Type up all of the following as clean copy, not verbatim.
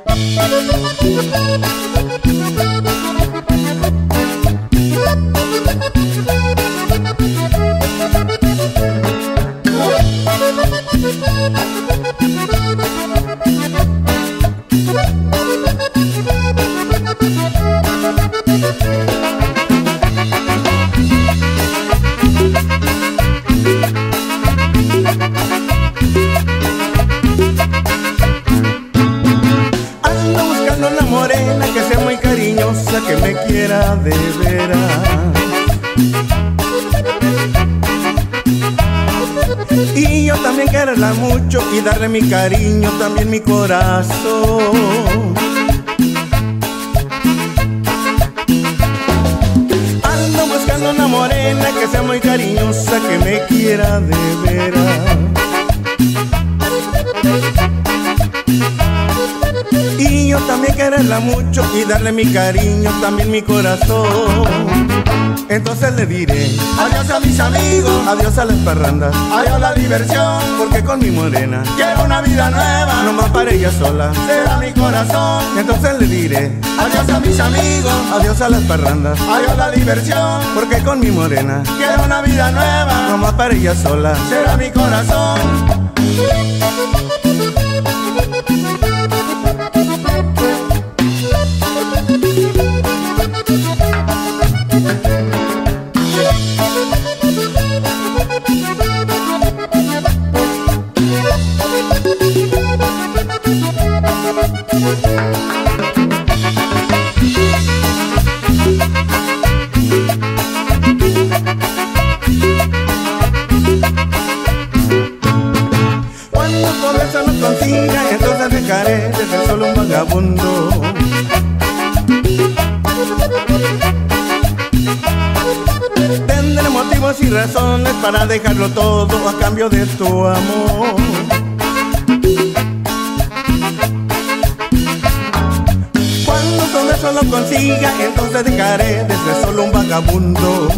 Ando buscando una morena que sea muy cariñosa, que me quiera de veras. Y yo también quererla mucho y darle mi cariño, también mi corazón. Ando buscando una morena que sea muy cariñosa, que me quiera de veras. Y yo también quererla mucho y darle mi cariño, también mi corazón. Entonces le diré adiós a mis amigos, adiós a las parrandas, adiós a la diversión, porque con mi morena quiero una vida nueva, no más para ella sola será mi corazón. Entonces le diré adiós a mis amigos, adiós a las parrandas, adiós a la diversión, porque con mi morena quiero una vida nueva, no más para ella sola será mi corazón. Cuando todo eso no consiga, entonces dejaré de ser solo un vagabundo. Tendré motivos y razones para dejarlo todo a cambio de tu amor. Cuando todo eso lo consiga, entonces dejaré de ser solo un vagabundo.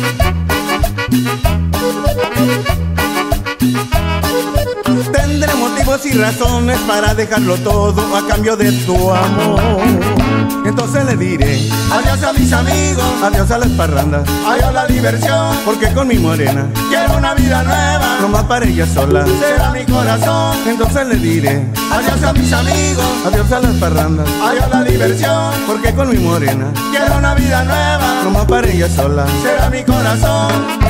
Tendré motivos y razones para dejarlo todo a cambio de tu amor. Entonces le diré adiós a mis amigos, adiós a las parrandas, adiós a la diversión, porque con mi morena quiero una vida nueva, no más para ella sola será mi corazón. Entonces le diré adiós a mis amigos, adiós a las parrandas, adiós a la diversión, porque con mi morena quiero una vida nueva, no más para ella sola será mi corazón.